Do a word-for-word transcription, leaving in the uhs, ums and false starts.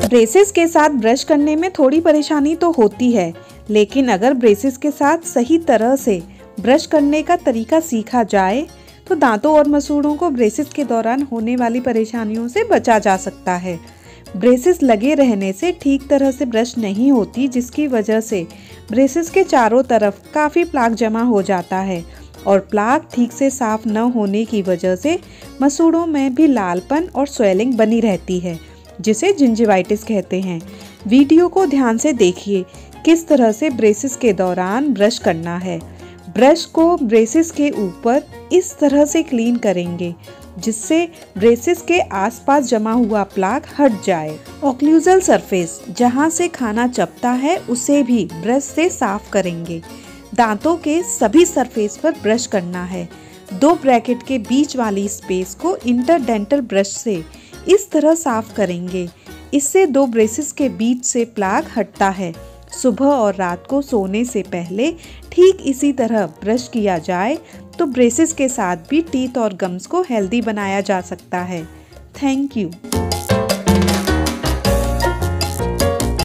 Braces के साथ brush करने में थोड़ी परेशानी तो होती है, लेकिन अगर ब्रेसेस के साथ सही तरह से ब्रश करने का तरीका सीखा जाए तो दांतों और मसूड़ों को ब्रेसेस के दौरान होने वाली परेशानियों से बचा जा सकता है। ब्रेसेस लगे रहने से ठीक तरह से ब्रश नहीं होती, जिसकी वजह से ब्रेसेस के चारों तरफ काफ़ी प्लाक जमा हो जाता है और प्लाक ठीक से साफ न होने की वजह से मसूड़ों में भी लालपन और स्वेलिंग बनी रहती है, जिसे जिंजिवाइटिस कहते हैं। वीडियो को ध्यान से देखिए किस तरह से ब्रेसेस के दौरान ब्रश करना है। ब्रश को ब्रेसेस के ऊपर इस तरह से क्लीन करेंगे जिससे ब्रेसेस के आसपास जमा हुआ प्लाक हट जाए। ऑक्लूजल सरफेस जहां से खाना चपता है उसे भी ब्रश से साफ करेंगे। दांतों के सभी सरफेस पर ब्रश करना है। दो ब्रैकेट के बीच वाली स्पेस को इंटरडेंटल ब्रश से इस तरह साफ करेंगे। इससे दो ब्रेसेस के बीच से प्लाक हटता है। सुबह और रात को सोने से पहले ठीक इसी तरह ब्रश किया जाए तो ब्रेसेस के साथ भी टीथ और गम्स को हेल्दी बनाया जा सकता है। Thank you.